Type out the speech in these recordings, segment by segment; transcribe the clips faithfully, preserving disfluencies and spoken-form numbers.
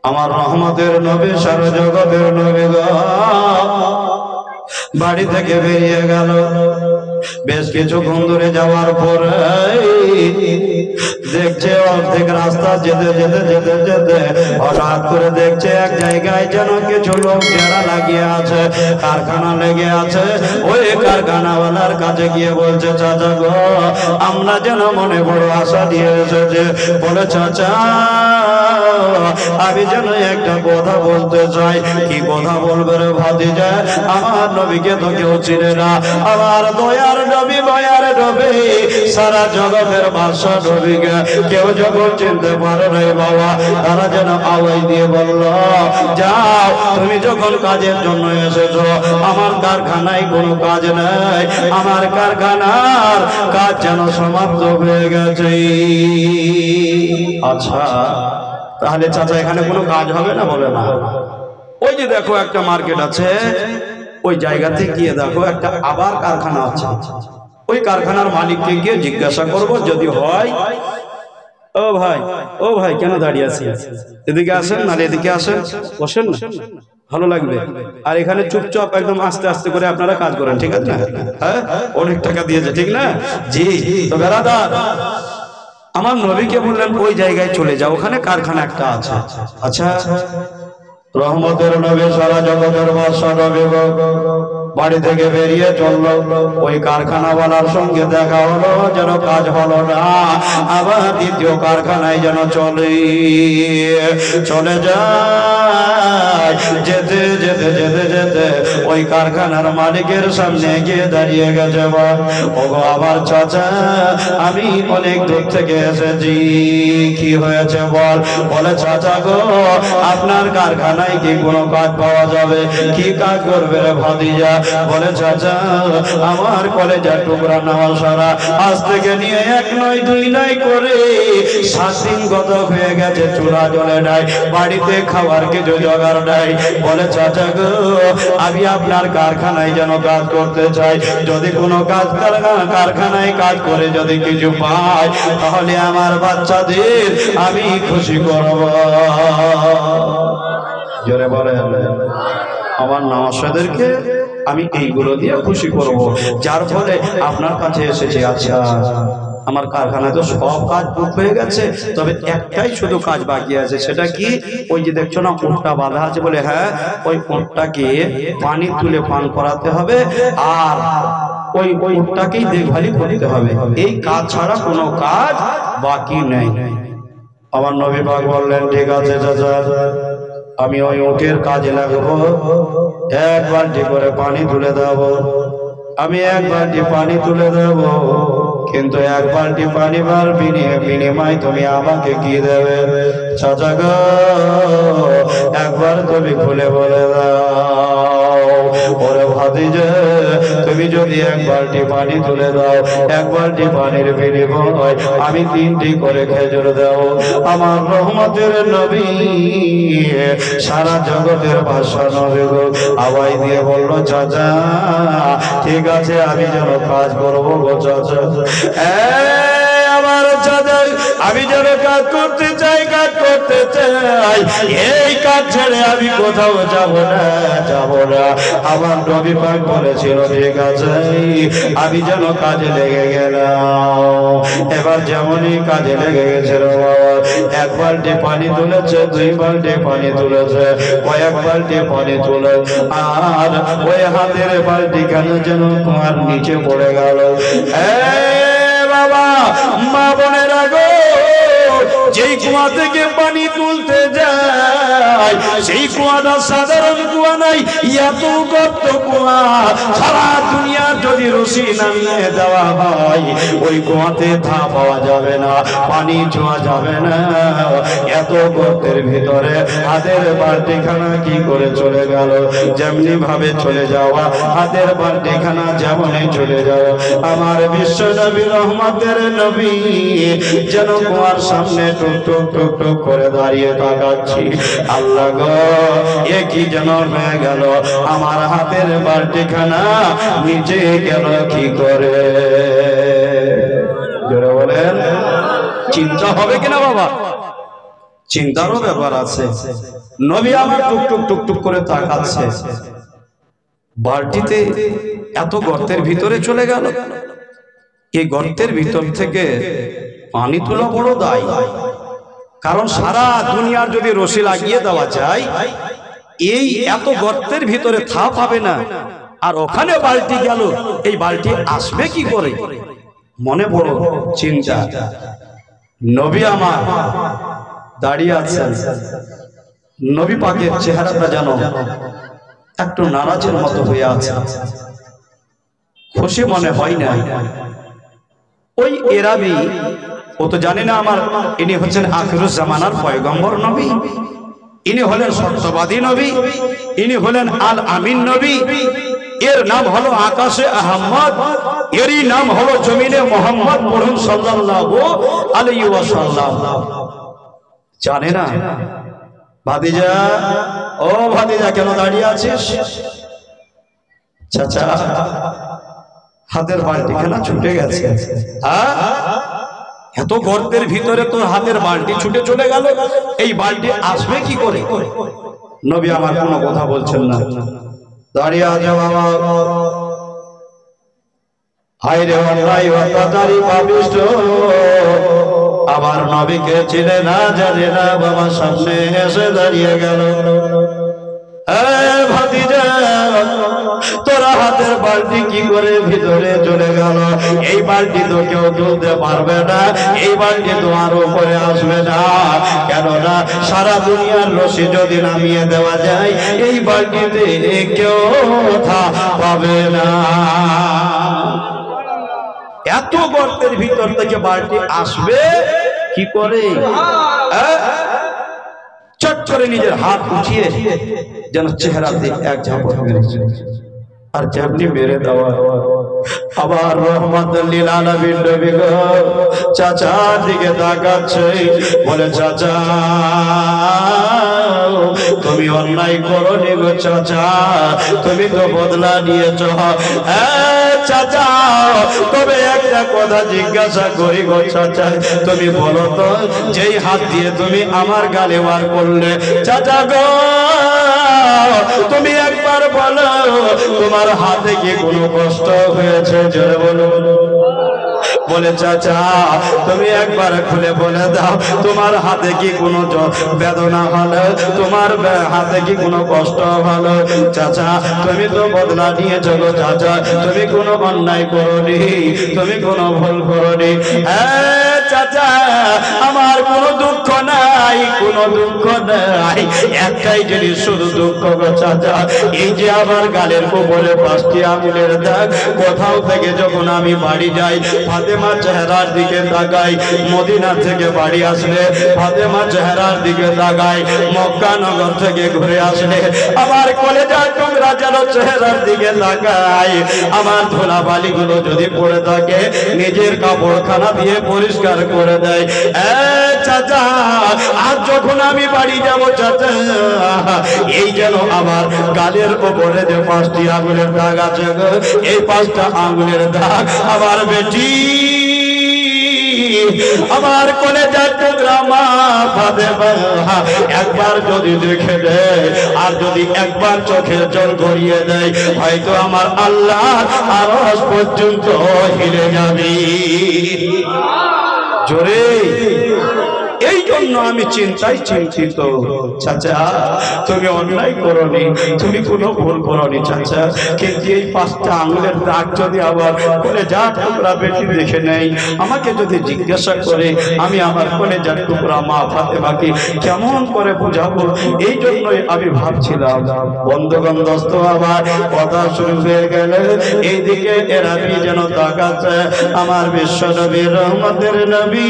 আমার রহমতের নবী সারা জগতের নবী গো বাড়ি থেকে বেরিয়ে গেল। বেশ কিছুক্ষণ দূরে যাওয়ার পরে দেখছে অর্ধেক রাস্তা যেতে যেতে যেতে যেতে হঠাৎ করে দেখছে এক জায়গায় যেন কিছু লোক যারা লাগিয়ে আছে, কারখানা লেগে আছে। ওই কারখানাওয়ালার কাছে গিয়ে বলছে, চাচা গো আমরা যেন মনে বড় আশা দিয়ে এসেছে। বলে, চাচা আমি যেন একটা কথা বলতে চাই। কি কথা বলবে রে ভাতিজা? আমার নবীকে তো কেউ চিনে না, আমার দয়ার নবী দয়ার নবী সারা জগতের বাদশা নবীকে কেউ যখন চিনতে পারে রে বাবা, তারা যেন আওয়াজ দিয়ে বলল, যাও তুমি যখন কাজের জন্য এসেছো, আমার কারখানায় কোনো কাজ নেই, আমার কারখানার কাজ যেন সমাপ্ত হয়ে গেছে। আচ্ছা তাহলে চাচা এখানে কোনো কাজ হবে না? বলে না। ওই যে দেখো একটা মার্কেট আছে, ওই জায়গাতে গিয়ে দেখো একটা আবার কারখানা আছে। ওই কারখানার মালিককে গিয়ে জিজ্ঞাসা করব, যদি হয়। ও ভাই, ও ভাই কেন দাঁড়িয়ে আছেন? এদিকে আসেন, নালে এদিকে আসেন, বসেন না, ভালো লাগবে। আর এখানে চুপচাপ একদম আস্তে আস্তে করে আপনারা কাজ করেন, ঠিক আছে না? হ্যাঁ, অনেক টাকা দিয়েছে, ঠিক না? জি। তো বেরাদার আমার নবীকে বললেন ওই জায়গায় চলে যাও, ওখানে কারখানা একটা আছে। আচ্ছা রহমতের নবী সারা জগতের বাদশা নবী বাড়ি থেকে বেরিয়ে চললো। ওই কারখানাওয়ালার সঙ্গে দেখা হলো, যেন কাজ হলো না, আবার দ্বিতীয় কারখানায় যেন চলে চলে যায়। যেতে যেতে যেতে যেতে ওই কারখানার মালিকের সামনে গিয়ে দাঁড়িয়ে গেছে। ও গো আমার চাচা, আমি অনেক দূর থেকে এসেছি, কি হয়েছে বল? বলে, চাচা গো আপনার কারখানায় কি কোনো কাজ পাওয়া যাবে? কি কাজ করবে রে ভাতিজা? বলে, চাচা আমার কলেজার টুকরা নেওয়া সারা আজ থেকে নিয়ে এক নয় দুই নয় করে সাত দিন গত হয়ে গেছে, চুলা জ্বলে নাই, বাড়িতে খাবার কিছু জোগাড় নাই। বলে, চাচা গো আমি আপনার কারখানায় যেন কাজ করতে চাই, যদি কোনো কাজ কারখানায় কাজ করে যদি কিছু পাই, তাহলে আমার বাচ্চাদের আমি খুশি করব। জোরে বলে, আমার নওয়াজদেরকে আমি এইগুলো দিয়ে খুশি করব, যার ফলে আপনার কাছে এসেছে। আচ্ছা আমার কারখানায় তো সব কাজ বুক হয়ে গেছে, তবে একটাই শুধু কাজ বাকি আছে। সেটা কি? ওই যে দেখছো না উটটা বাঁধা আছে। বলে, হ্যাঁ, ওই উটটাকে পানি তুলে পান করাতে হবে, আর ওই ওই উটটাকেই দেখভালি করতে হবে। এই কাজ ছাড়া কোনো কাজ বাকি নেই। আমার নবী পাক বললেন, ঠিক আছে চাচা, আমি ওই উটের কাজে লাগবো। এক বালতি করে পানি তুলে দেবো, আমি এক বালতি পানি তুলে দেবো, কিন্তু এক বালতি পানি বার বিনিময় তুমি আমাকে কি দেবে? চাচা গো একবার তুমি খুলে বলে দাও। ওরে ভাতিজা, তুমি যদি এক বালতি পানি তুলে দাও, এক বালতি পানির বিনিময় আমি তিনটি করে খেজুর দাও। আমার রহমতের নবী সারা জগতের বাদশা নবী গো আওয়াজ দিয়ে বলল, চাচা ঠিক আছে, আমি যেন কাজ করবো গো চাচা। আমার চাচা আমি যেন কাজ করতে চাই, কাজ করতে চাই, এই কাজ ছেড়ে আমি কোথাও যাব না, যাব না। আমার নবী পাক বলেছিল, ঠিক আছে আমি যেন কাজে লেগে গেলাম। এবার যেমনই কাজে লেগে গেছিল বাবা, এক বালতি পানি তুলেছে, দুই বালতি পানি তুলেছে, কয়েক বালতি পানি তুলে, আর ওই হাতের বালতি কেন যেন তোমার নিচে পড়ে গেল। বাবা মা বোনেরা গো, যেই কুয়া থেকে পানি তুলতে যায় সেই কুয়াটা সাধারণ কুয়া নাই, এত গর্ত কুয়া। সারা দুনিয়া যদি রশি নামিয়ে দেওয়া হয় ওই কুয়াতে থা পাওয়া যাবে না, পানি ছোঁয়া যাবে না। এত গর্তের ভিতরে হাতের বালতিখানা কি করে চলে গেল? যেমনি ভাবে চলে যাওয়া হাতের বালতিখানা যেমনই চলে যাওয়া। আমার বিশ্ব নবী রহমতের নবী যেন কুয়ার সামনে টুক টুক টুক টুক করে দাঁড়িয়ে তাকাচ্ছি। আল্লাহ গো এ কি যেন হয়ে গেল, আমার হাতের বালতিখানা নিচে গেল কি করে? জোরে বলেন, চিন্তা হবে কিনা বাবা? চিন্তারও ব্যাপার আছে। নবী আমার টুকটুক টুকটুক করে তাকাচ্ছে, বালতিতে এত গর্তের ভিতরে চলে গেল। এই গর্তের ভিতর থেকে পানি তোলা বড় দায়, কারণ সারা দুনিয়ার যদি রশি লাগিয়ে দেওয়া যায়, এই এত গর্তের ভিতরে থা পাবে না। আর ওখানে বালতি গেল, এই বালতি আসবে কি করে? মনে বড় চিন্তা। নবী আমার দাঁড়িয়ে আছেন, নবী পাকের চেহারাটা যেন একটু নারাজের মতো হয়ে আছে, খুশি মনে হয় না। ওই এরাবি, ও তো জানে না আমার ইনি হচ্ছেন আখিরুজ জামানার পয়গম্বর নবী, ইনি হলেন সত্যবাদী নবী, ইনি হলেন আল আমিন নবী। এর নাম হলো আকাশে আহমদ, এরই নাম হলো জমিনে মোহাম্মদ পড়ুন সাল্লাল্লাহু আলাইহি ওয়াসাল্লাম। জানে না? ভাতিজা, ও ভাতিজা কেন দাঁড়িয়ে আছিস? চাচা হাতের বালতি কেন ছুটে গেছে? এত গর্তের ভিতরে তোর হাতের বালতি ছুটে চলে গেল, এই বালতি আসবে কি করে? নবী আমার কোনো কথা বলছেন না, দাঁড়িয়ে আছে। বাবা হায় রে অন্যায় অত্যাচারী পাপিষ্ঠ, আমার নবীকে চিনে না জানে না, বাবা সামনে এসে দাঁড়িয়ে গেল। ভাতিজা তোরা হাতের বালতি কি করে ভিতরে চলে গেল? এই বালতি তো কেউ তুলতে পারবে না, এই বালতি তোমার উপরে আসবে না, কেননা সারা দুনিয়ার রশি যদি নামিয়ে দেওয়া যায়, এই বালতিতে কেউ পাবে না। এত গর্তের ভিতর থেকে বালতি আসবে কি করে? চট করে নিজের হাত উঠিয়ে যেন চেহারাতে এক ঝাপট মেরেছে, আর যেমনি মেরে দেওয়া। আবার রহমাতুল লিল আলামিন নবী গো চাচার দিকে তাকাচ্ছে, বলে চাচা তুমি অন্যায় করোনি গো চাচা, তুমি তো বদলা নিয়েছ। চাচা তবে একটা কথা জিজ্ঞাসা করি গো চাচা, তুমি বলো তো, যেই হাত দিয়ে তুমি আমার গালে বার করলে, চাচা গো তুমি একবার বলো তোমার হাতে কি কোনো কষ্ট হয়েছে? জোরে বলো। বলে চাচা তুমি একবার খুলে বলে দাও, তোমার হাতে কি কোনো বেদনা হলো? তোমার হাতে কি কোনো কষ্ট হলো? চাচা তুমি তো বদলা নিয়েছো গো চাচা, তুমি কোনো অন্যায় করোনি, তুমি কোনো ভুল করোনি। হ্যাঁ চাচা আমার কোনো দুঃখ নাই, কোনো দুঃখ নাই, একটাই জিনিস শুধু দুঃখ গো চাচা, এই যে আমার গালের উপরে পাঁচটি আঙুলের দাগ, কোথাও থেকে যখন আমি বাড়ি যাই ফাতেমার চেহারার দিকে তাকাই, মদিনা থেকে বাড়ি আসলে ফাতেমার চেহারার দিকে তাকাই, মক্কা নগর থেকে ঘুরে আসলে আমার কলেজার টুকরা যেন চেহারার দিকে তাকাই, আমার ধুলা বালিগুলো যদি পড়ে থাকে নিজের কাপড়খানা দিয়ে পরিষ্কার করে দেয়। চাচা আর যখন আমি বাড়ি যাব চাচা, এই যেন আমার গালের উপরে যে পাঁচটি আঙুলের দাগ আছে, এই পাঁচটা আঙুলের দাগ আমার বেটি আমার কলেজার টুকরা মা ফাতেমা একবার যদি দেখে দেয়, আর যদি একবার চোখের জল গড়িয়ে দেয়, হয়তো আমার আল্লাহ আরশ পর্যন্ত হিলে যাবে। জোরে এই জন্য আমি চিন্তায় চিন্তিত। চাচা তুমি অন্যায় করোনি, তুমি কোনো ভুল করোনি চাচা, কিন্তু এই পাঁচটা আঙুলের দাগ যদি আবার কলেজার টুকরা বেটি দেখে নেই, আমাকে যদি জিজ্ঞাসা করে, আমি আমার কলেজার টুকরা মা ফাতেমাকে কেমন করে বোঝাবো? এই জন্যই আমি ভাবছিলাম। বন্ধুগণ দোস্ত আবার কথা শুরু হয়ে গেল, এইদিকে এরা যেন তাকাচ্ছে আমার বিশ্ব নবী রহমতের নবী,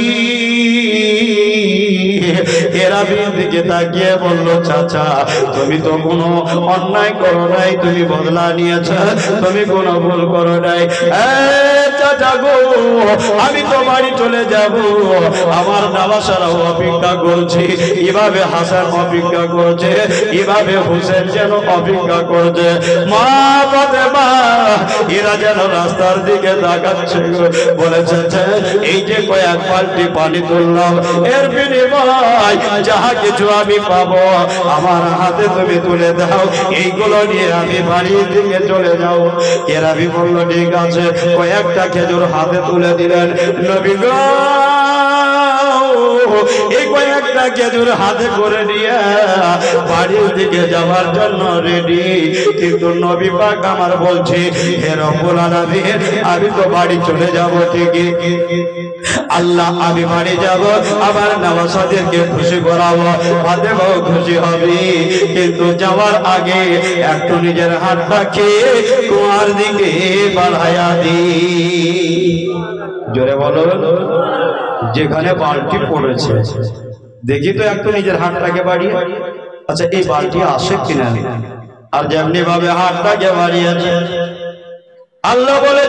এরা দিকে তাকিয়ে বলল চাচা তুমি তো কোনো অন্যায় করো নাই, তুমি বদলা নিয়েছ, তুমি কোনো ভুল করো নাই। চাচা গো আমি তো বাড়ি চলে যাব, আমার নাবাসারাও অপেক্ষা করছি, এভাবে হাসান অপেক্ষা করছে, এভাবে হুসেন যেন অপেক্ষা করছে, মা ফাতেমা এরা যেন রাস্তার দিকে তাকাচ্ছে। বলেছে এই যে কয়েক বালতি পানি তুললাম, এর বিনিময় নয়, যাহা কিছু আমি পাবো আমার হাতে তুমি তুলে দাও, এইগুলো নিয়ে আমি বাড়ির দিকে চলে যাও। এরাবি বলল ঠিক আছে। কয়েকটা খেজুর হাতে তুলে দিলেন। নবী গো এই কয়েকটা খেজুর হাতে করে নিয়ে বাড়ির দিকে যাওয়ার জন্য রেডি। কিন্তু নবী পাক আমার বলছে, হে রব্বুল আলামিন, আমি তো বাড়ি চলে যাব ঠিকই, আল্লাহ আমি বাড়ি যাব, আমার নওয়াসাদেরকে খুশি করাবো, ফাতেমাও খুশি হবে, কিন্তু যাওয়ার আগে একটু নিজের হাতটা খেয়ে কুয়ার দিকে বাড়াইয়া দি। জোরে বলো। যেখানে বালতি পড়েছে দেখি তো একটু নিজের হাতটাকে বাড়িয়ে, আচ্ছা এই বালতি আসে কিনা। আর যেমনি ভাবে হাতটাকে বাড়িয়েছে, আল্লাহ বলে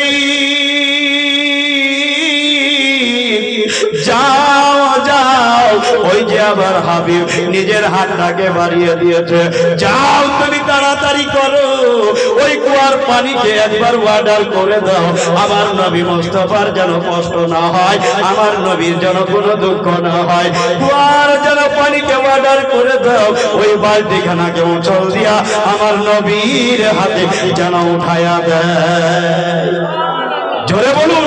জিবরিল যাও যাও, ওই যে আবার হাবিব নিজের হাতটাকে বাড়িয়ে দিয়েছে, যাও তুমি তাড়াতাড়ি করো, ওই কুয়ার পানিকে একবার ওয়াটার করে দাও, আমার নবী মুস্তাফার যেন কষ্ট না হয়, আমার নবীর যেন কোনো দুঃখ না হয়, কুয়ার যেন পানিকে ওয়াটার করে দাও, ওই বালতিখানাকে উঁচল দিয়া আমার নবীর হাতে যেন উঠাইয়া দেয়। জোরে বলুন।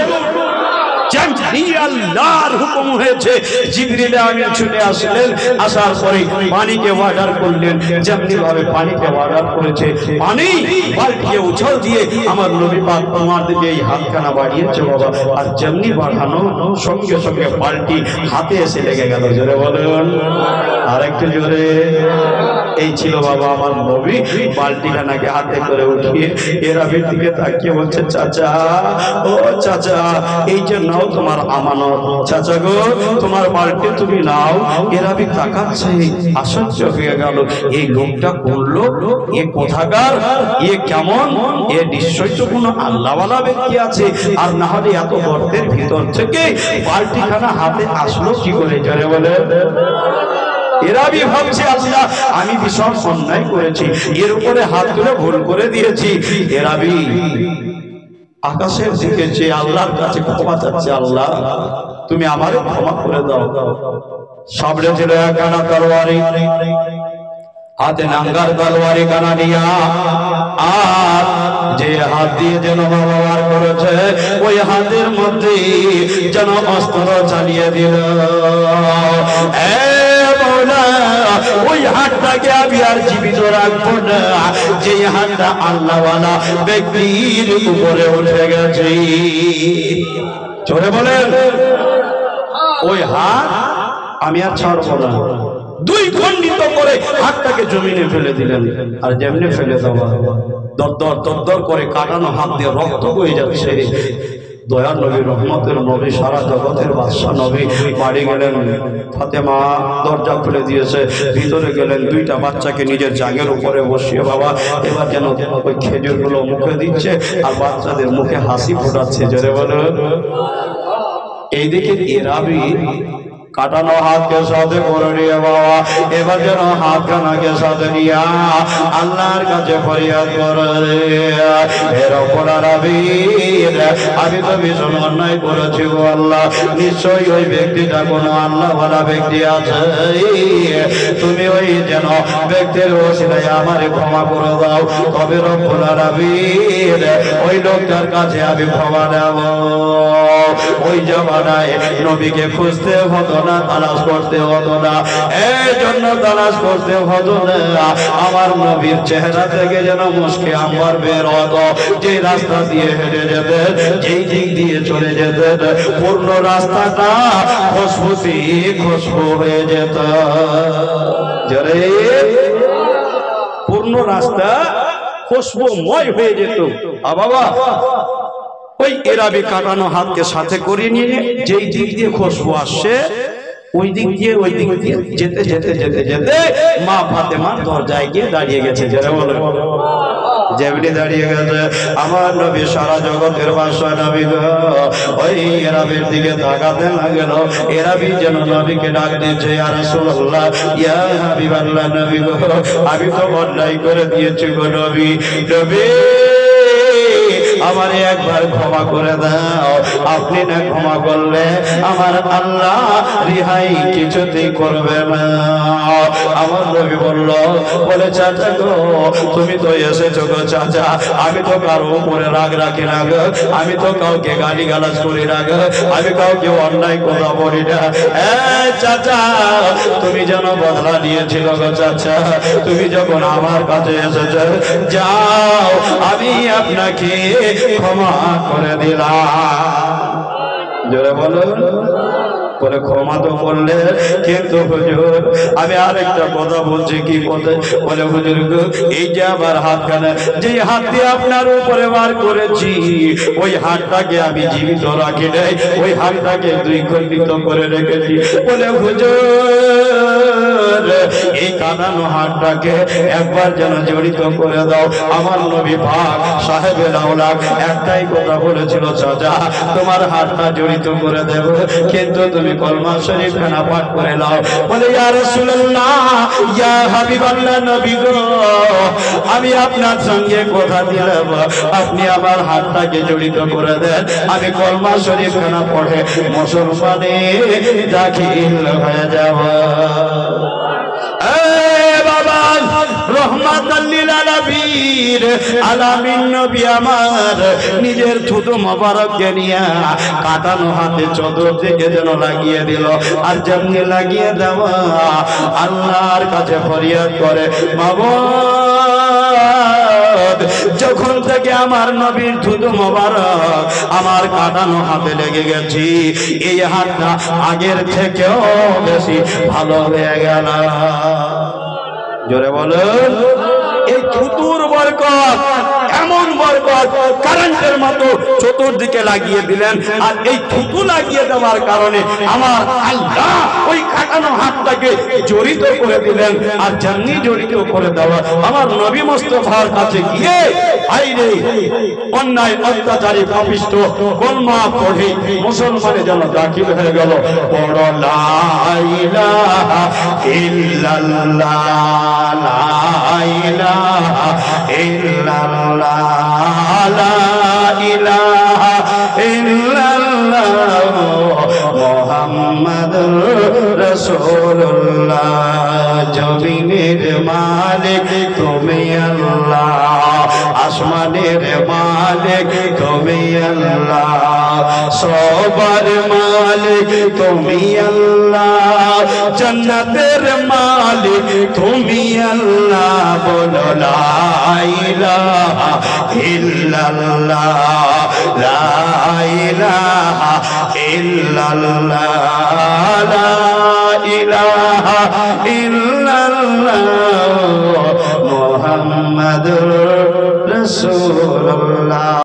আল্লাহর হুকুম হয়েছে, জিবরিল আমিন ছুটে আসলেন, আসার পরে পানিকে ওয়াটার করলেন, যেমনি ভাবে পানিকে ওয়াটার করেছে, পানি বালতিকে উছল দিয়ে আমার নবী পাক তোমার দিকে এই হাতখানা বাড়িয়েছে বাবা, আর যেমনি বাড়ানো সঙ্গে সঙ্গে বালতি হাতে এসে লেগে গেল। জোরে বলুন, আর একটু জোরে। এই ছিল বাবা আমার নবী, বালতিখানাকে হাতে করে উঠিয়ে এরাবির দিকে তাকিয়ে বলছে, চাচা ও চাচা, এই যে নাও তোমার আমানত, চাচা গো তোমার বালতি তুমি নাও। এরাবি তাকাচ্ছে, আশ্চর্য হয়ে গেল, এই লোকটা করলো, এ কোথাকার, এ কেমন, এ নিশ্চয় তো কোনো আল্লাহওয়ালা ব্যক্তি আছে, আর না হলে এত গর্তের ভিতর থেকে বালতিখানা হাতে আসলো কি করে। জোরে বলে। এরাবি ভাবছে আল্লাহ আমি ভীষণ অন্যায় করেছি, এর উপরে হাত তুলে ভুল করে দিয়েছি। এরাবি আকাশের দিকে চেয়ে আল্লাহর কাছে ক্ষমা চাচ্ছে, আল্লাহ তুমি আমারে ক্ষমা করে দাও। সামনে ছিল একখানা তরবারি, হাতে নাঙ্গার তরবারি কানা নিয়া, আর যে হাত দিয়ে যেন ব্যবহার করেছে ওই হাতের মধ্যে যেন অস্ত্র চালিয়ে দিল। ওই হাতটাকে আমি আর জীবিত রাখবো না, যে হাতটা আল্লাহওয়ালা ব্যক্তির উপরে উঠে গেছে। চলে বলেন, ওই হাত আমি আর ছাড়বো না। দুই খণ্ডিত করে হাতটাকে জমিনে ফেলে দিলেন, আর যেমনি ফেলে দেওয়া দরদর দরদর করে কাটানো হাত দিয়ে রক্ত বয়ে যাচ্ছে। দয়ার নবী, রহমতের নবী, সারা জগতের বাদশা নবী বাড়ি গেলেন। ফাতেমা দরজা খুলে দিয়েছে, ভিতরে গেলেন, দুইটা বাচ্চাকে নিজের জাগের উপরে বসিয়ে বাবা এবার যেন ওই খেজুরগুলো মুখে দিচ্ছে আর বাচ্চাদের মুখে হাসি ফোটাচ্ছে। জোরে বলুন। এইদিকে এরাবি কাটানো হাতকে সাথে করে নিয়ে বাবা এবার যেন হাতখানাকে সাথে নিয়া আল্লাহর কাছে ফরিয়াদ করে, হে রব্বুল আলামিন, আমি তো ভীষণ অন্যায় করেছি গো আল্লাহ, নিশ্চয়ই ওই ব্যক্তিটা কোনো আল্লাহওয়ালা ব্যক্তি আছে, তুমি ওই যেন ব্যক্তির ওসিলায় আমারে ক্ষমা করে দাও। তবে রব্বুল আলামিন ওই লোকটার কাছে আমি ক্ষমা নেব। ওই জমানায় নবীকে খুঁজতে হতো না, তালাশ করতে হতো না, এই জন্য তালাশ করতে হতো না। আমার নবীর চেহারা থেকে যেন মুশকে আম্বার বের হতো, যে রাস্তা দিয়ে হেঁটে যেতেন, যেই দিক দিয়ে চলে যেতেন, পূর্ণ রাস্তাটা খুশবুতে খুশবু হয়ে যেত। জোরে, পূর্ণ রাস্তা খুশবুময় হয়ে যেত। আ বাবা, ওই এরাবি কাটানো হাতকে সাথে করে নিয়ে যেই দিক দিয়ে খুশবু আসছে ওই দিক দিয়ে ওই দিক দিয়ে যেতে যেতে যেতে যেতে মা ফাতেমার দরজায় গিয়ে দাঁড়িয়ে গেছে। যারা বলে যেমনি দাঁড়িয়ে গেছে আমার নবী, সারা জগতের বাদশা নবী গো, ওই এরাবির দিকে তাকাতে লাগল। এরাবি যেন নবীকে ডাক দিয়েছে, ইয়া রাসূলুল্লাহ, ইয়া হাবিবাল্লাহ, নবী গো, আমি তো অন্যায় করে দিয়েছি গো নবী, নবী আমারে একবার ক্ষমা করে দাও। আপনি না ক্ষমা করলে আমার আল্লাহ রিহাই কিছুতেই করবে না। আমার নবী বলল, বলে চাচা গো তুমি তো এসেছো গো চাচা, আমি তো কারো উপরে রাগ রাখি না গো, আমি তো কাউকে গালি গালাজ করি না গো, আমি কাউকে অন্যায় কথা বলি না। এই চাচা তুমি যেন বদলা নিয়েছিল গো চাচা, তুমি যখন আমার কাছে এসেছো, যাও আমি আপনাকে ক্ষমা করে দিলাম। জোরে বলো। বলে ক্ষমা তো করলে, কিন্তু হুজুর আমি আরেকটা কথা বলছি। কি কথা? বলে হুজুর এই যে আমার হাতখানা, যে হাত দিয়ে আপনার উপরে বার করেছি, ওই হাতটাকে আমি জীবিত রাখি নাই, ওই হাতটাকে দুই খণ্ডিত করে রেখেছি। বলে হুজুর এই কাঁদানো হাতটাকে একবার যেন জড়িত করে দাও। আমার নবী পাক সাহেবের আওলাদ একটাই কথা বলেছিল, চাচা তোমার হাতটা জড়িত করে দেব, কিন্তু তুমি কলমা শরীফ খানা পাঠ করে নাও। বলে ইয়া রাসূলুল্লাহ, ইয়া হাবিবাল্লাহ, নবী গো আমি আপনার সঙ্গে কথা দিলাম, আপনি আমার হাতটাকে জড়িত করে দেন, আমি কলমা শরীফ খানা পড়ে মুসলমানে দাখিল হয়ে যাব। বাবা রহমাতাল লিল আলামিন আলামিন নবী আমার নিজের থুতু মোবারককে নিয়ে কাটানো হাতে চতুর্দিকে যেন লাগিয়ে দিল। আর যেমনি লাগিয়ে দেওয়া আল্লাহর কাছে ফরিয়াদ করে, মাবুদ যখন থেকে আমার নবীর থুতু মোবারক আমার কাটানো হাতে লেগে গেছি, এই হাতটা আগের থেকেও বেশি ভালো হয়ে গেল। জোরে বলেন। এই থুতুর বরকত এমন বরকত কারেন্টের মতো চতুর্দিকে লাগিয়ে দিলেন। আর এই থুতু লাগিয়ে দেওয়ার কারণে আমার আল্লাহ ওই কাটানো হাতটাকে জড়িত করে দিলেন। আর জান্নি জড়িত করে দেওয়া আমার নবী মুস্তাফার কাছে গিয়ে আইরে অন্যায় অত্যাচারী পাপিষ্ঠ কলমা পড়ে মুসলমানে যেন দাখিল হয়ে গেল। বড় লা ইলাহা ইল্লাল্লাহ, লা ইলাহা ইল্লাল্লাহ, লা ইলাহা ইল্লাল্লাহ, মুহাম্মাদুর রাসূলুল্লাহ। জমিনের মালিক তুমি আল্লাহ, আসমানের মালিক তুমি আল্লাহ, সবার মালিক তুমি আল্লাহ, জান্নাতের মালিক তুমি আল্লাহ। বলো লা ইলাহা ইল্লাল্লাহ, লা ইলাহা ইল্লাল্লাহ, লা ইলাহা ইল্লাল্লাহ, মুহাম্মাদুর রাসূলুল্লাহ।